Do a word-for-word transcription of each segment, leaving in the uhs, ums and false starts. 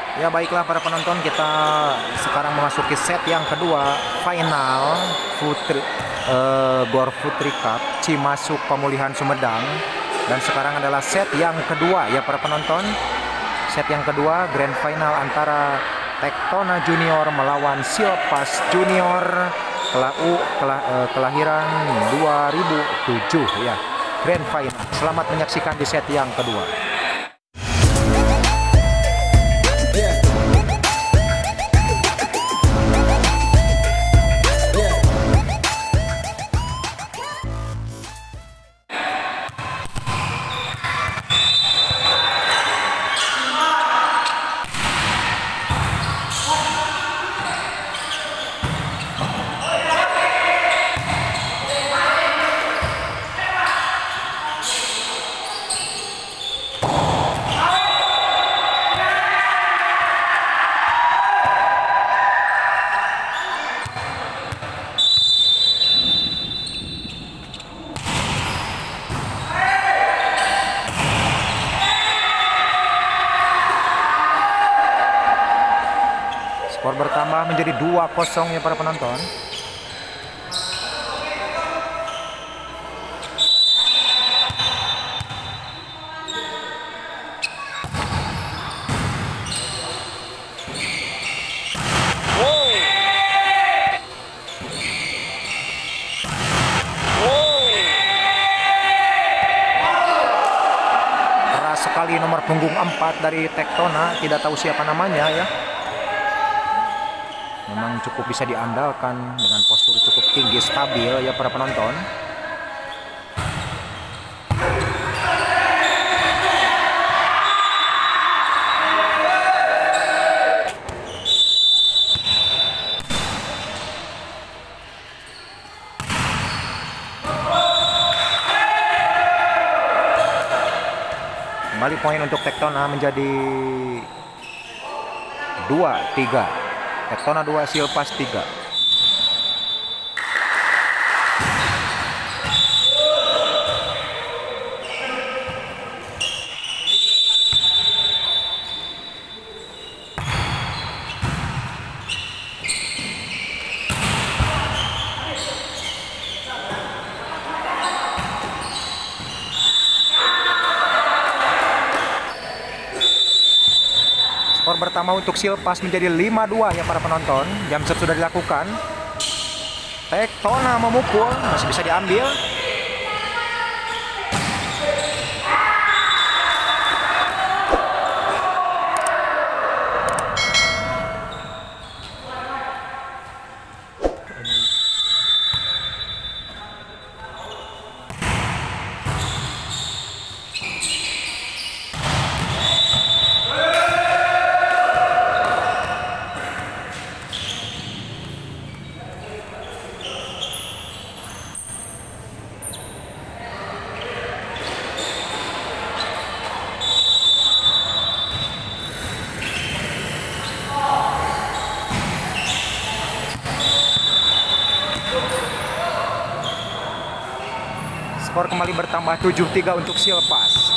Ya baiklah para penonton, kita sekarang memasuki set yang kedua final Putri uh, Gor Putri Cup Cimasuk Pemulihan Sumedang. Dan sekarang adalah set yang kedua ya para penonton. Set yang kedua grand final antara Tektona Junior melawan Silpas Junior kelah, U, kelah, uh, kelahiran dua ribu tujuh ya. Grand final. Selamat menyaksikan di set yang kedua. Skor bertambah menjadi dua kosong ya para penonton. Keras sekali nomor punggung empat dari Tektona, tidak tahu siapa namanya ya. Memang cukup bisa diandalkan dengan postur cukup tinggi stabil ya para penonton. Kembali poin untuk Tektona menjadi dua tiga. Tektona dua, Silpas tiga. Skor pertama untuk Silpas menjadi lima dua ya para penonton. Jam set sudah dilakukan. Tektona memukul, masih bisa diambil. Skor kembali bertambah tujuh tiga untuk Silpas.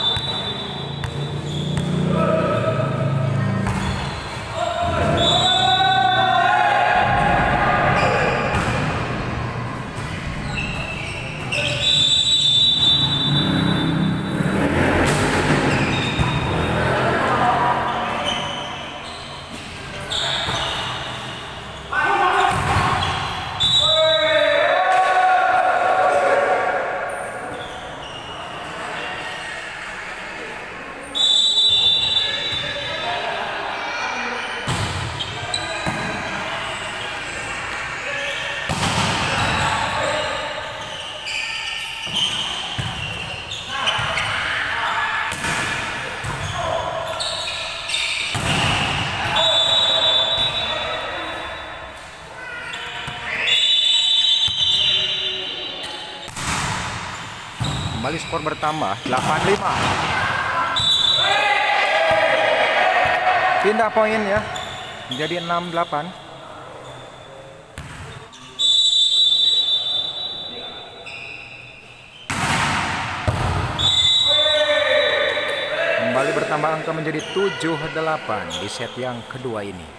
Kembali skor bertambah delapan lima. Pindah poin ya, menjadi enam delapan. Kembali bertambah angka menjadi tujuh delapan di set yang kedua ini.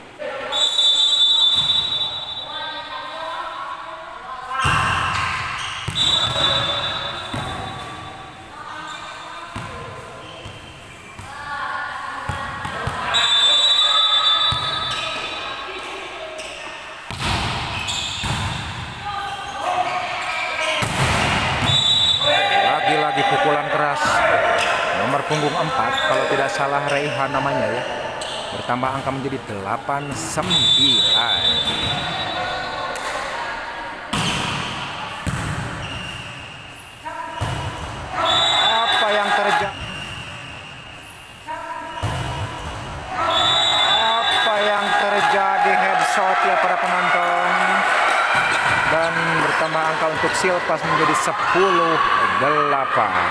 Lagi-lagi pukulan keras. Nomor punggung empat, kalau tidak salah Raihan namanya ya. Bertambah angka menjadi delapan sembilan. Apa yang terjadi? Apa yang terjadi? Headshot ya para penonton. Dan bertambah angka untuk Silpas menjadi sepuluh delapan.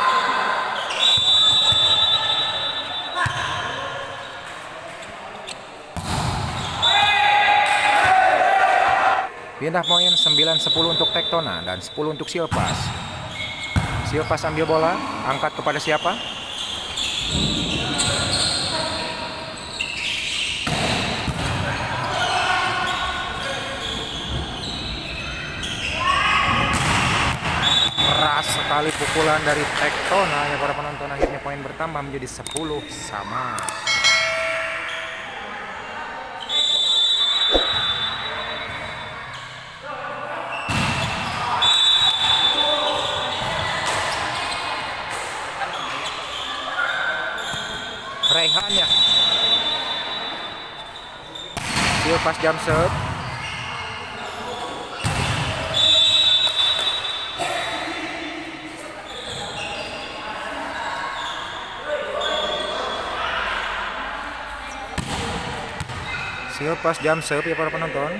Pindah poin sembilan sepuluh untuk Tektona dan sepuluh untuk Silpas. Silpas ambil bola, angkat kepada siapa? Keras sekali pukulan dari Tektona ya para penonton. Akhirnya poin bertambah menjadi sepuluh sama. Raihan ya. Silpas jam serve. Silpas jam serve ya para penonton.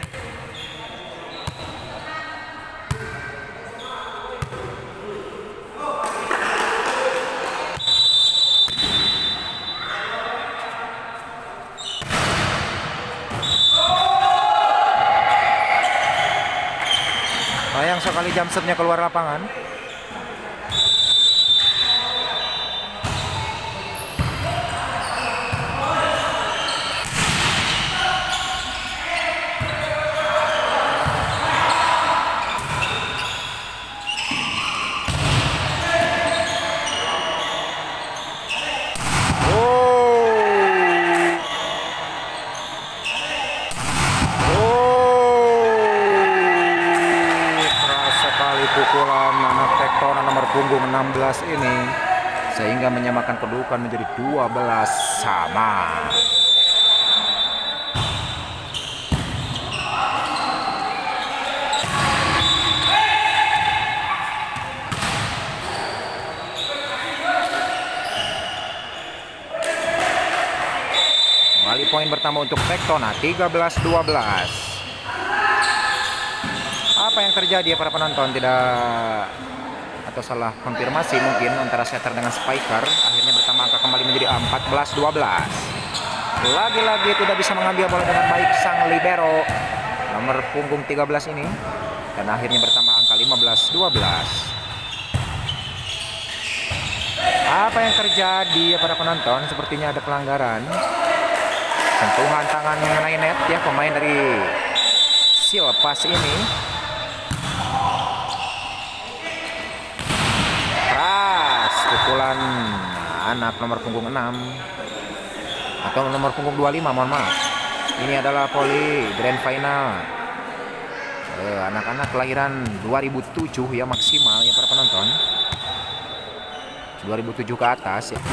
Sayang sekali jam serve-nya keluar lapangan. Pukulan anak Tektona nomor punggung enam belas ini sehingga menyamakan kedudukan menjadi dua belas sama. Kembali poin pertama untuk Tektona tiga belas dua belas. Apa yang terjadi ya para penonton? Tidak atau salah konfirmasi mungkin antara setter dengan spiker. Akhirnya bertambah angka kembali menjadi empat belas dua belas. Lagi-lagi tidak bisa mengambil bola dengan baik sang libero nomor punggung tiga belas ini. Dan akhirnya bertambah angka lima belas dua belas. Apa yang terjadi ya para penonton? Sepertinya ada pelanggaran. Sentuhan tangan mengenai net ya pemain dari Silpas ini. Pukulan anak nomor punggung enam atau nomor punggung dua puluh lima, mohon maaf. Ini adalah poli grand final anak-anak eh, kelahiran dua ribu tujuh ya maksimal ya para penonton. dua ribu tujuh ke atas ya.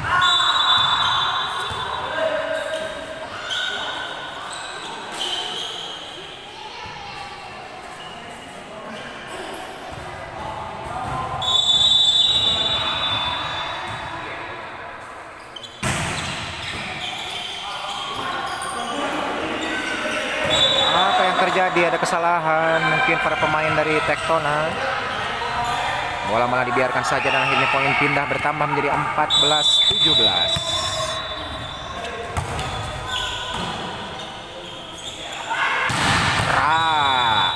Terjadi ada kesalahan mungkin para pemain dari Tektona. Bola malah dibiarkan saja dan akhirnya poin pindah bertambah menjadi empat belas tujuh belas. Keras.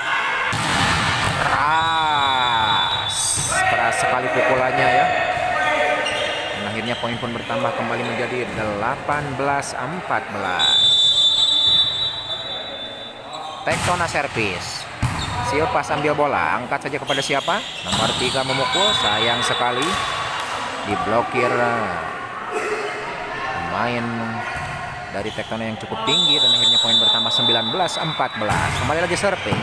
Keras. Keras sekali pukulannya ya. akhirnya poin pun bertambah kembali menjadi delapan belas empat belas. Tectona servis. Silpas ambil bola, angkat saja kepada siapa? Nomor tiga memukul, sayang sekali diblokir pemain dari Tectona yang cukup tinggi, dan akhirnya poin bertambah sembilan belas empat belas. Kembali lagi servis.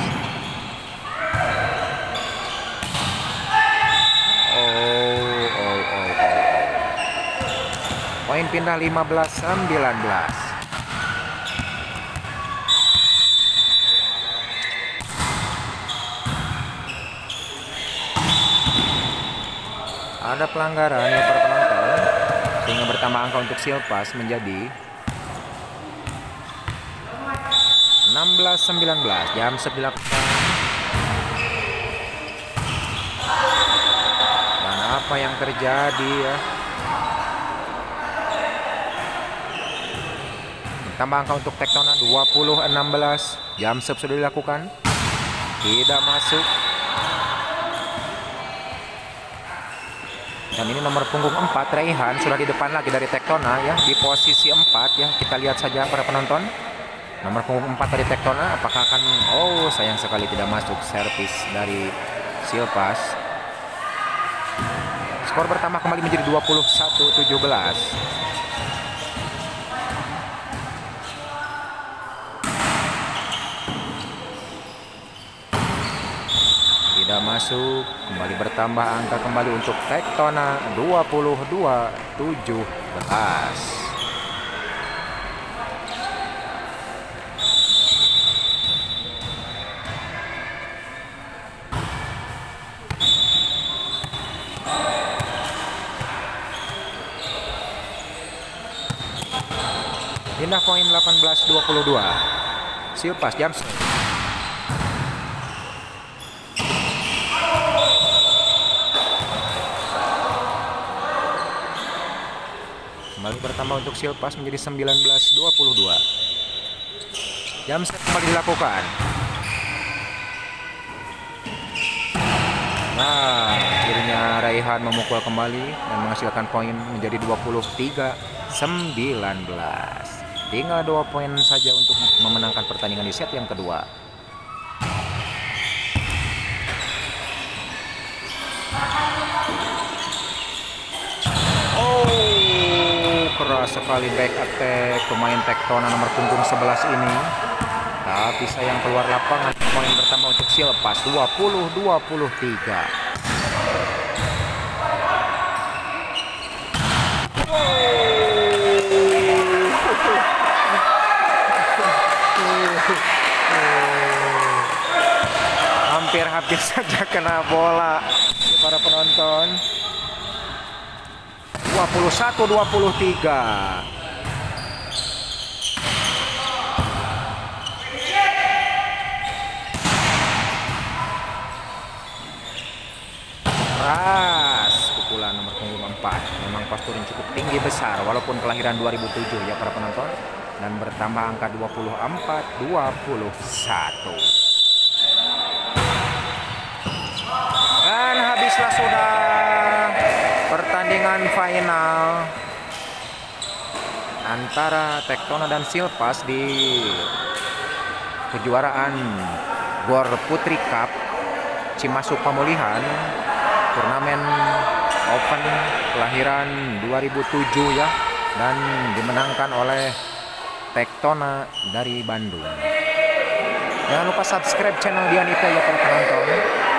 Oh, oh, oh, oh. Poin pindah lima belas sembilan belas. Ada pelanggaran ya para penonton, sehingga bertambah angka untuk Silpas menjadi enam belas sembilan belas. Jam dilakukan. Dan apa yang terjadi ya? Bertambah angka untuk Tectona dua puluh enam belas. Jam sudah dilakukan. Tidak masuk. Dan ini nomor punggung empat, Raihan, sudah di depan lagi dari Tectona ya, di posisi empat ya. Kita lihat saja para penonton. Nomor punggung empat dari Tectona, apakah akan, oh sayang sekali tidak masuk servis dari Silpas. Skor bertambah kembali menjadi dua puluh satu tujuh belas. Tidak masuk, kembali bertambah angka kembali untuk Tectona dua puluh dua tujuh belas. Pindah poin delapan belas dua puluh dua. Silpas jam kembali bertambah untuk Silpas menjadi sembilan belas dua puluh dua. Jam set kembali dilakukan. Nah, akhirnya Raihan memukul kembali dan menghasilkan poin menjadi dua puluh tiga sembilan belas. Tinggal dua poin saja untuk memenangkan pertandingan di set yang kedua. Keras sekali back attack pemain Tectona nomor punggung sebelas ini, tapi sayang keluar lapangan. Poin bertambah untuk Silpas dua puluh dua puluh tiga. Hampir habis saja kena bola para penonton. dua puluh satu dua puluh tiga. Keras pukulan nomor punggung empat. Memang postur yang cukup tinggi besar walaupun kelahiran dua ribu tujuh ya para penonton, dan bertambah angka dua puluh empat dua puluh satu. Dan habislah sudah pertandingan final antara Tectona dan Silpas di kejuaraan Gor Putri Cup Cimasuk Pemulihan, turnamen Open kelahiran dua ribu tujuh ya, dan dimenangkan oleh Tectona dari Bandung. Jangan lupa subscribe channel Dian Ita ya para penonton.